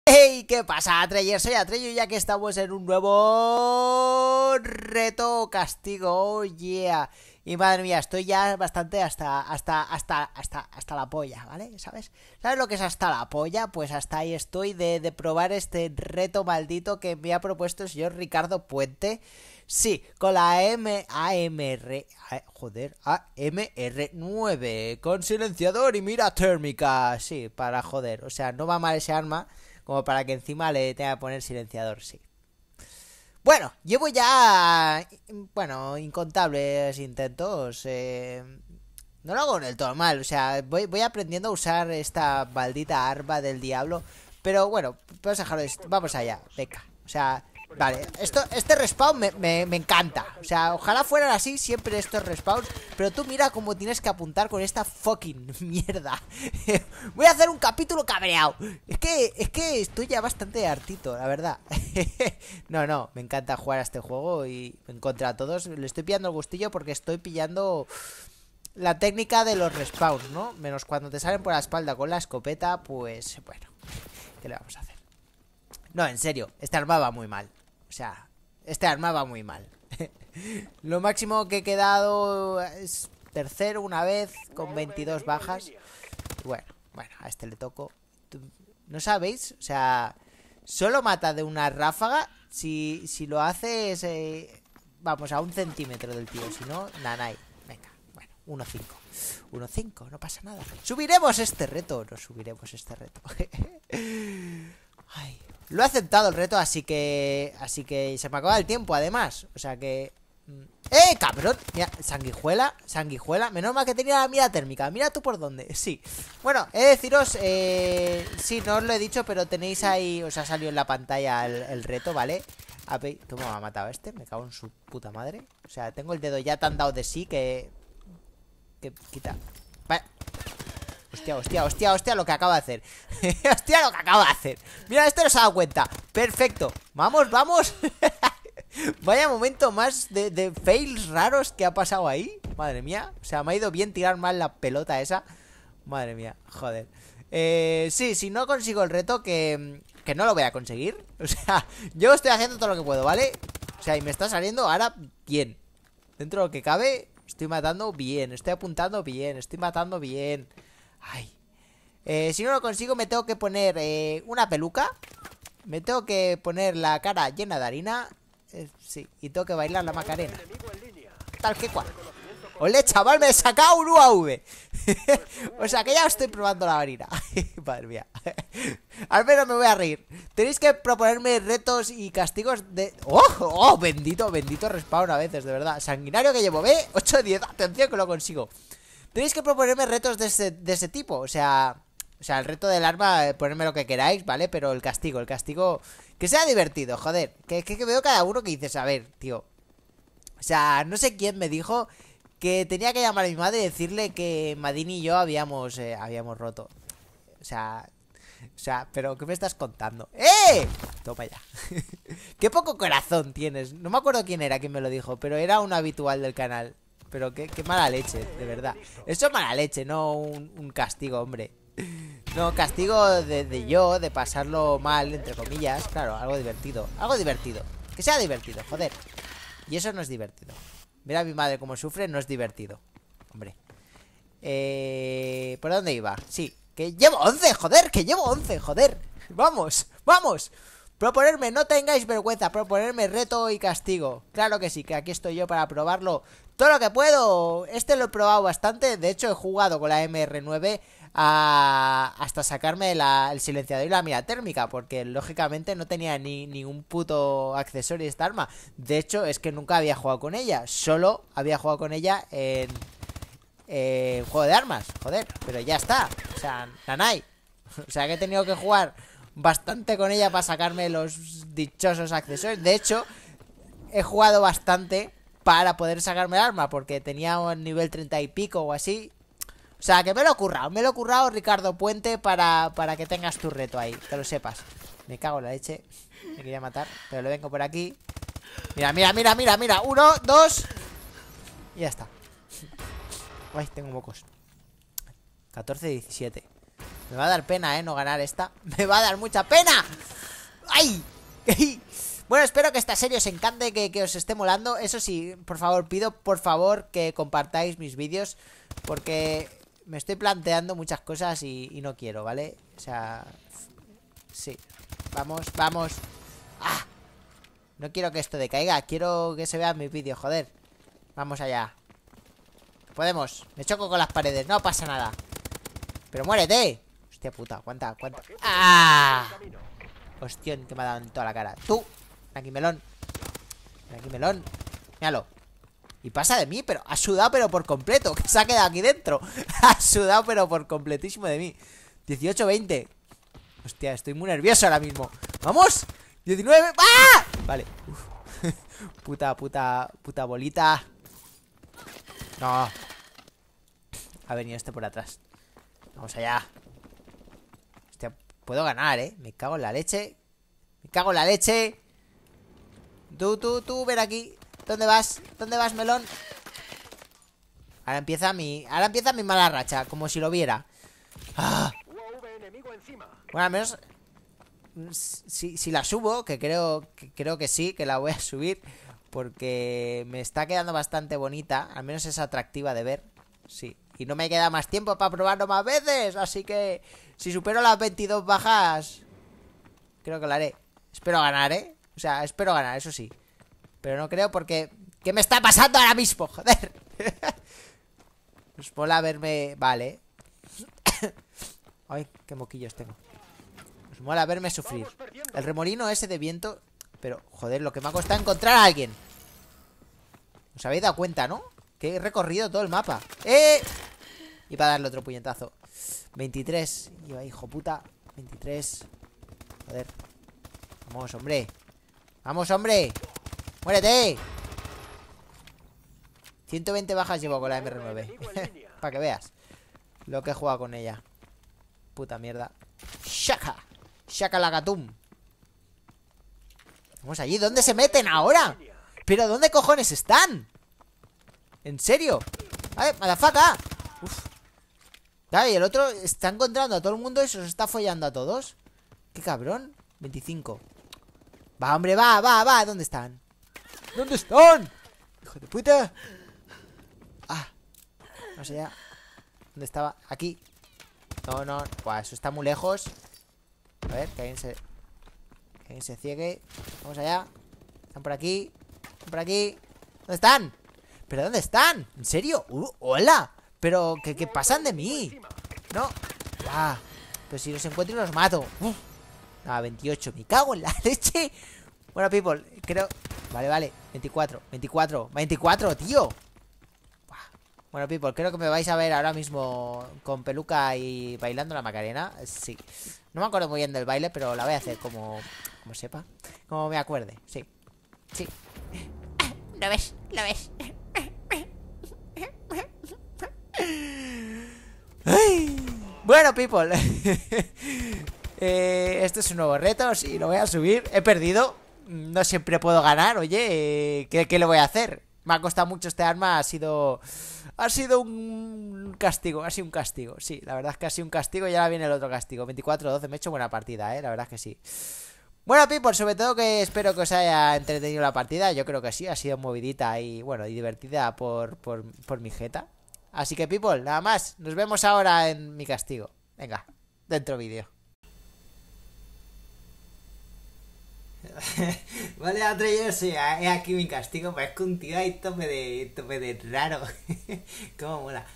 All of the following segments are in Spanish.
Hey, ¿qué pasa, Atreyer? Soy Atreyo, ya que estamos en un nuevo reto castigo, oh yeah. Y madre mía, estoy ya bastante hasta la polla, ¿vale? ¿Sabes lo que es hasta la polla? Pues hasta ahí estoy de probar este reto maldito que me ha propuesto el señor Ricardo Puente. Sí, con la AMR9 con silenciador y mira térmica. Sí, para joder, o sea, no va mal ese arma como para que encima le tenga que poner silenciador, sí. Bueno, llevo ya, incontables intentos. No lo hago del todo mal, o sea, voy aprendiendo a usar esta maldita arma del diablo. Pero bueno, vamos a dejarlo, vamos allá, venga. O sea, vale, este respawn me encanta. O sea, ojalá fueran así siempre estos respawns. Pero tú mira cómo tienes que apuntar con esta fucking mierda. Voy a hacer un capítulo cabreado. Es que estoy ya bastante hartito, la verdad. No, me encanta jugar a este juego y en contra a todos. Le estoy pillando el gustillo porque estoy pillando la técnica de los respawns, ¿no? Menos cuando te salen por la espalda con la escopeta, pues bueno, ¿qué le vamos a hacer? No, en serio, este arma va muy mal. O sea, este arma va muy mal. Lo máximo que he quedado es tercero una vez con 22 bajas. Bueno, a este le toco. ¿No sabéis? O sea, solo mata de una ráfaga si lo haces, vamos, a 1 centímetro del tío. Si no, nanay. Venga, bueno, 1-5. 1-5, no pasa nada. ¿Subiremos este reto? No subiremos este reto. Ay, lo he aceptado el reto, así que se me acaba el tiempo, además. O sea que... cabrón. Mira, sanguijuela. Menos mal que tenía la mira térmica. Mira tú por dónde. Sí. Bueno, he de deciros, sí, no os lo he dicho, pero tenéis ahí, os ha salido en la pantalla el reto, ¿vale? A ver, ¿cómo me ha matado este? Me cago en su puta madre. O sea, tengo el dedo ya tan dado de sí que quita. Vale. Hostia, lo que acaba de hacer. Hostia, lo que acaba de hacer. Mira, este no se ha dado cuenta. Perfecto. Vamos. Vaya momento más de fails raros que ha pasado ahí. Madre mía. O sea, me ha ido bien tirar mal la pelota esa. Madre mía, joder. Sí, si no consigo el reto, que no lo voy a conseguir. O sea, yo estoy haciendo todo lo que puedo, ¿vale? O sea, y me está saliendo ahora bien. Dentro de lo que cabe, estoy matando bien. Estoy apuntando bien, estoy matando bien. Ay. Si no lo consigo, me tengo que poner una peluca. Me tengo que poner la cara llena de harina. Sí, y tengo que bailar la Macarena. Tal que cual. Ole, chaval, me he sacado un UAV. O sea que ya estoy probando la harina. Madre mía. Al menos me voy a reír. Tenéis que proponerme retos y castigos de... ¡Oh! Bendito respawn a veces, de verdad. Sanguinario que llevo, ¿ve? 8-10, atención que lo consigo. Tenéis que proponerme retos de ese tipo. O sea, el reto del arma, ponerme lo que queráis, ¿vale? Pero el castigo, que sea divertido, joder. Que veo cada uno que dices, a ver, tío. O sea, no sé quién me dijo que tenía que llamar a mi madre y decirle que Madini y yo habíamos roto. O sea, pero ¿qué me estás contando? ¡Eh! Toma ya. Qué poco corazón tienes. No me acuerdo quién era quien me lo dijo, pero era un habitual del canal. Pero qué mala leche, de verdad. Eso es mala leche, no un castigo, hombre. No, castigo de pasarlo mal, entre comillas. Claro, algo divertido. Que sea divertido, joder. Y eso no es divertido. Mira a mi madre cómo sufre, no es divertido. Hombre. ¿Por dónde iba? Sí, que llevo 11, joder. Vamos. Proponerme, no tengáis vergüenza. Proponerme reto y castigo. Claro que sí, que aquí estoy yo para probarlo todo lo que puedo. Este lo he probado bastante. De hecho he jugado con la MR9 hasta sacarme el silenciador y la mira térmica, porque lógicamente no tenía ni un puto accesorio de esta arma. De hecho es que nunca había jugado con ella. Solo había jugado con ella en juego de armas. Joder, pero ya está. O sea, nanay. O sea que he tenido que jugar bastante con ella para sacarme los dichosos accesorios. De hecho, he jugado bastante para poder sacarme el arma, porque tenía un nivel 30 y pico o así. O sea, que me lo he currado, Ricardo Puente, para que tengas tu reto ahí, que lo sepas. Me cago en la leche. Me quería matar, pero le vengo por aquí. Mira. 1, 2. Y ya está. Ay, tengo mocos. 14, 17. Me va a dar pena, no ganar esta. Me va a dar mucha pena. ¡Ay! Bueno, espero que esta serie os encante, que os esté molando. Eso sí, por favor, pido por favor que compartáis mis vídeos, porque me estoy planteando muchas cosas y no quiero, ¿vale? O sea, sí. Vamos, vamos. ¡Ah! No quiero que esto decaiga, quiero que se vean mis vídeos, joder. Vamos allá. Podemos, me choco con las paredes, no pasa nada. Pero muérete. Hostia puta, aguanta. ¡Ah! Hostión, que me ha dado en toda la cara. Tú, aquí melón. Aquí melón. Míralo. Y pasa de mí, pero ha sudado pero por completo. Que se ha quedado aquí dentro. Ha sudado pero por completísimo de mí. 18-20. Hostia, estoy muy nervioso ahora mismo. ¡Vamos! 19. ¡Ah! Vale. Uf. Puta bolita. No. Ha venido este por atrás. Vamos allá. Hostia, puedo ganar, Me cago en la leche. Me cago en la leche. Tú, ven aquí. ¿Dónde vas? ¿Dónde vas, melón? Ahora empieza mi mala racha, como si lo viera. ¡Ah! Bueno, al menos si la subo, que creo que sí, que la voy a subir, porque me está quedando bastante bonita. Al menos es atractiva de ver. Sí. Y no me queda más tiempo para probarlo más veces. Así que si supero las 22 bajas, creo que lo haré. Espero ganar, O sea, espero ganar, eso sí. Pero no creo porque... ¿Qué me está pasando ahora mismo? Joder. Pues mola verme... Vale. Ay, qué moquillos tengo. Pues mola verme sufrir. El remolino ese de viento... Pero, joder, lo que me ha costado encontrar a alguien. ¿Os habéis dado cuenta, no? Que he recorrido todo el mapa. Y para darle otro puñetazo. 23. Iba, hijo puta. 23. Joder. Vamos, hombre. Vamos, hombre. ¡Muérete! 120 bajas llevo con la MR9. Para que veas lo que he jugado con ella. Puta mierda. ¡Shaka! ¡Shaka la gatum! Vamos allí. ¿Dónde se meten ahora? ¿Pero dónde cojones están? ¿En serio? ¡Ay, madafaca! Uf. Claro, y el otro está encontrando a todo el mundo y se los está follando a todos. ¡Qué cabrón! 25. Va, hombre, va. ¿Dónde están? ¿Dónde están? ¡Hijo de puta! Ah. No sé ya. ¿Dónde estaba? Aquí. No. Buah, eso está muy lejos. A ver, que alguien se ciegue. Vamos allá. Están por aquí. ¿Dónde están? ¿Pero dónde están? ¿En serio? ¡Hola! ¿Pero qué pasan de mí? No. Ah, pero si los encuentro los mato. 28. Me cago en la leche. Bueno, people, creo... Vale. 24, tío. Bueno, people, creo que me vais a ver ahora mismo con peluca y bailando la Macarena. Sí. No me acuerdo muy bien del baile, pero la voy a hacer como sepa. Como me acuerde. Sí. ¿Lo ves? Bueno, people. Este es un nuevo reto. Sí, lo voy a subir. He perdido. No siempre puedo ganar. Oye, ¿qué le voy a hacer? Me ha costado mucho este arma. Ha sido un castigo. Ha sido un castigo. Sí, la verdad es que ha sido un castigo. Y ahora viene el otro castigo. 24-12. Me he hecho buena partida, la verdad es que sí. Bueno, people, sobre todo que espero que os haya entretenido la partida. Yo creo que sí, ha sido movidita y bueno, y divertida por mi jeta. Así que, people, nada más. Nos vemos ahora en mi castigo. Venga, dentro vídeo. Vale, yo sí, he aquí mi castigo. Pues es que un tío ahí tope de raro. Cómo mola.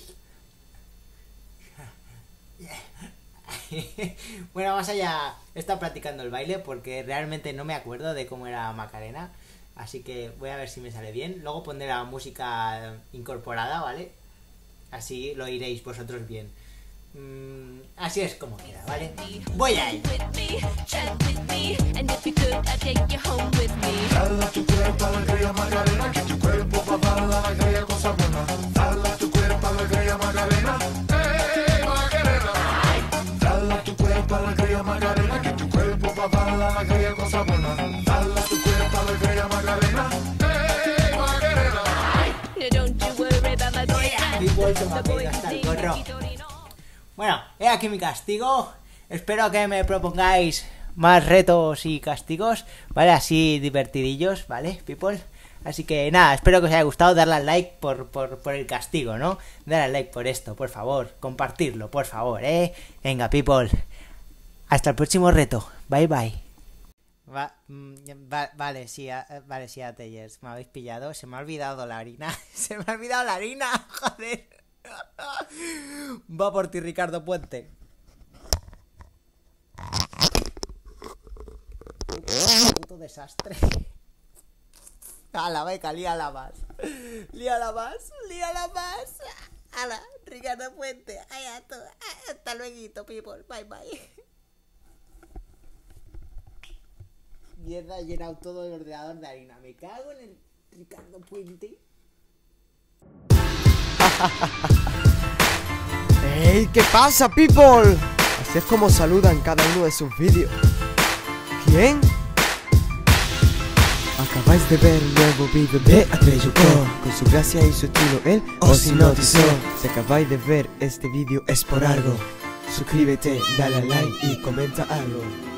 Bueno, más allá, he estado practicando el baile porque realmente no me acuerdo de cómo era Macarena. Así que voy a ver si me sale bien. Luego pondré la música incorporada, ¿vale? Así lo iréis vosotros bien. Así es como queda, ¿vale? Voy a ir. Dale tu cuerpo alegría Macarena, que tu cuerpo va a dar la alegría cosa buena. Dale tu cuerpo alegría Macarena, Macarena. Dale tu cuerpo alegría Macarena, que tu cuerpo va a dar la alegría cosa buena. Dale tu cuerpo alegría Macarena, Macarena. Don't you worry about my boy. Mi bolso me ha pegado hasta el gorro. Bueno, he aquí mi castigo. Espero que me propongáis más retos y castigos, ¿vale? Así divertidillos, ¿vale, people? Así que nada, espero que os haya gustado. Darle al like por el castigo, ¿no? Darle al like por esto, por favor. Compartirlo, por favor, ¿eh? Venga, people. Hasta el próximo reto. Bye, bye. Vale, sí, Ateyers. Me habéis pillado. Se me ha olvidado la harina. Se me ha olvidado la harina, joder. Va por ti, Ricardo Puente. Puto desastre. Ala, venga, líala más. Líala más. Ala, Ricardo Puente. Hasta luego, people. Bye, bye. Mierda, he llenado todo el ordenador de harina. Me cago en el Ricardo Puente. ¡Ey! ¿Qué pasa, people? Así es como saludan cada uno de sus vídeos. ¿Quién? Acabáis de ver un nuevo vídeo de Ateyuko. Con su gracia y su estilo él os hipnotizó. Si acabáis de ver este vídeo es por algo. Suscríbete, dale a like y comenta algo.